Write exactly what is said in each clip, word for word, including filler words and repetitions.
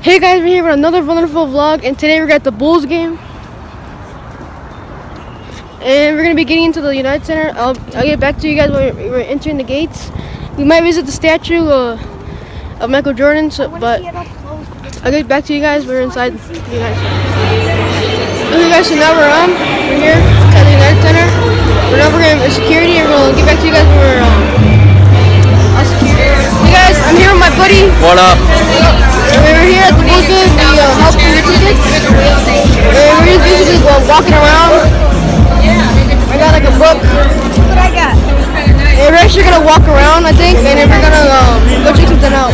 Hey guys, we're here with another wonderful vlog, and today we're at the Bulls game. And we're going to be getting into the United Center. I'll, I'll get back to you guys when we're, we're entering the gates. We might visit the statue uh, of Michael Jordan, so, but I'll get back to you guys when we're inside the United Center. Okay guys, so now we're on. We're here at the United Center. We're now we're going to security, and we'll get back to you guys when we're um, on security. Hey guys, I'm here with my buddy. What up? We were here at the Bulls game. We uh, helped them get tickets. And we're just basically uh, walking around. I got like a book. What I got? And we're actually gonna walk around, I think, and then we're gonna um, go check something out.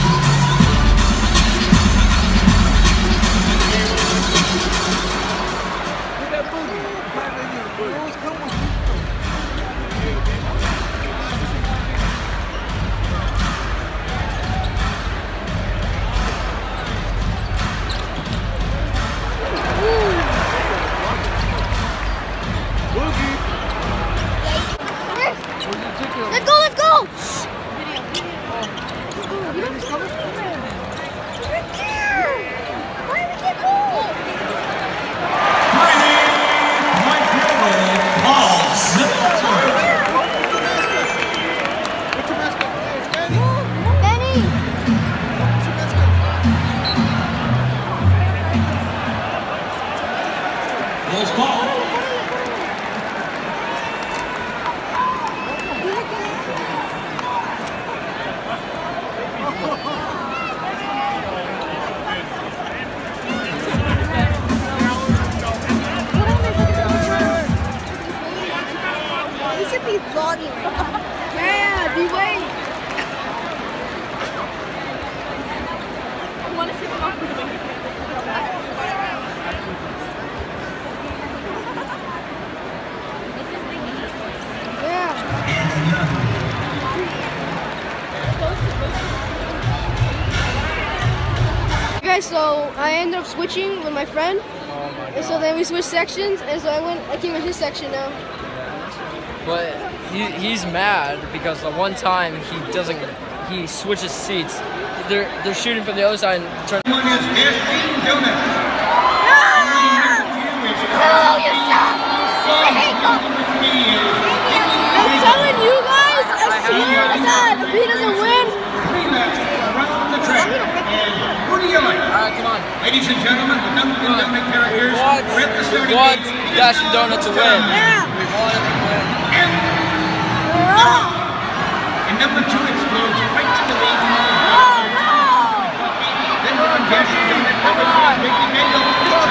Let's go, let's go! Vlogging. Yeah, be wait. I want to see the mark. Yeah. Guys, so I ended up switching with my friend, Oh my and so then we switched sections, and so I went. I came in his section now. But he, he's mad because the one time he doesn't, he switches seats. They're they're shooting from the other side and turn. One is Ashley Donut. Oh, you suck! I hate golf. I'm telling you guys, I swear to God, if he doesn't win. Around the track. And who do you like? Alright, come on. Ladies and gentlemen, the Dunkin' Donut characters. We want, we're at the we starting want gate. Dashin' Donut to win. Yeah. We want him to win. And, and number two explodes right to the lead. Oh no! Then on Dashin' Donut, number three, Mickey Mango.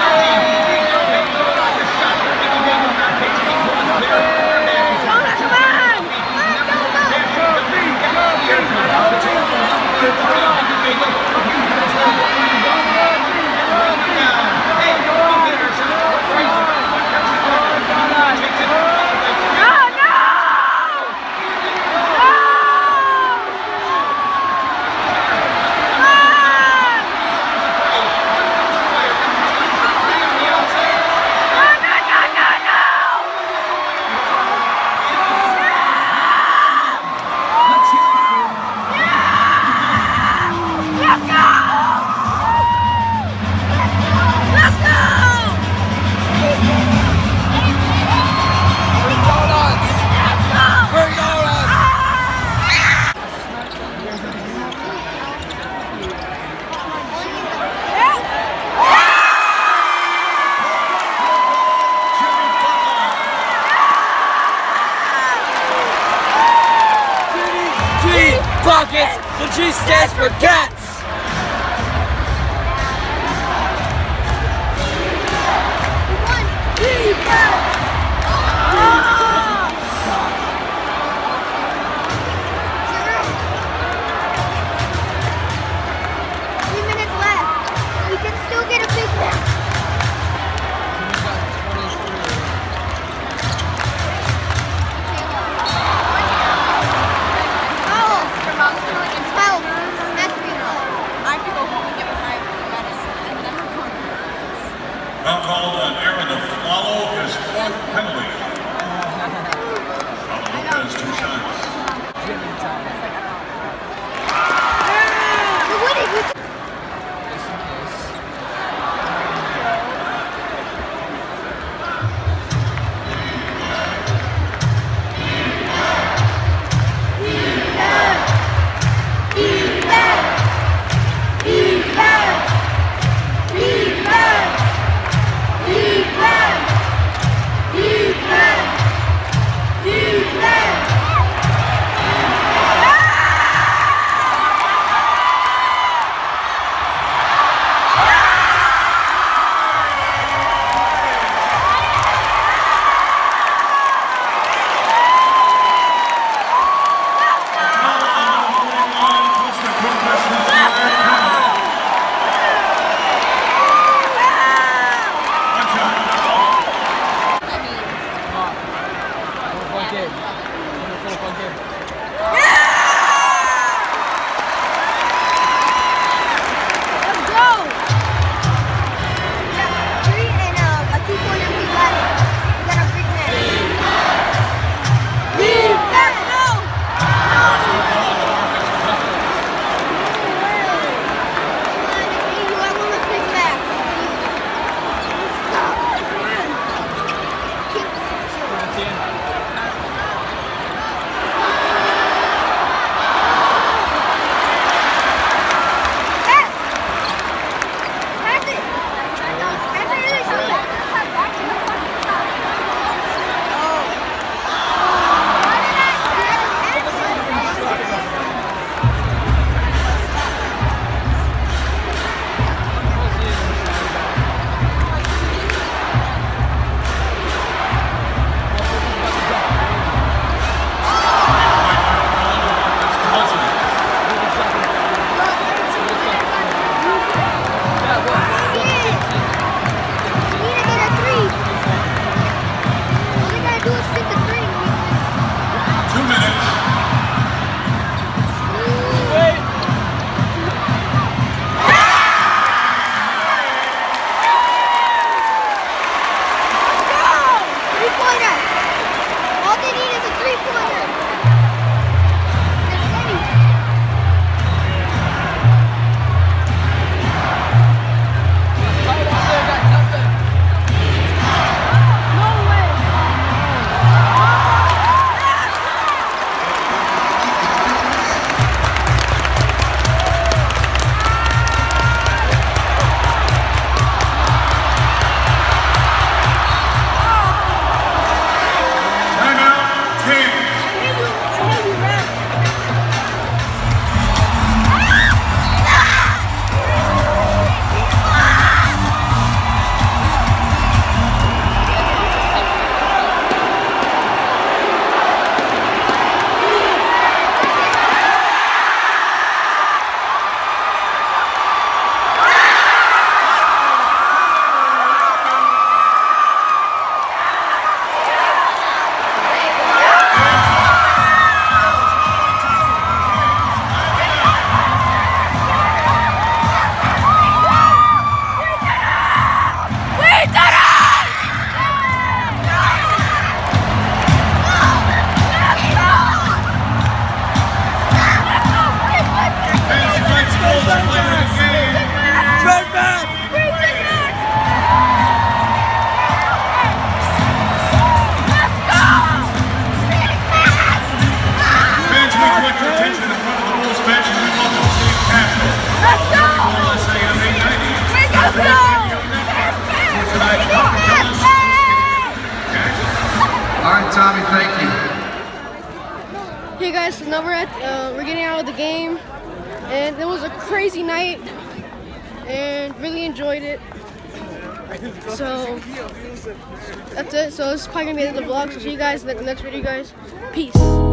Pockets, the G stands for cats! Three minutes left. We can still get a big one. Now called on Aaron to follow his fourth penalty. Follow has two shots. We're winning. three-pointer. All they need is a three-pointer. They're safe. Tommy, thank you. Hey guys, so now we're at uh, we're getting out of the game, and it was a crazy night, and really enjoyed it. So that's it. So this is probably gonna be the end of the vlog. So see you guys in the next video, guys. Peace.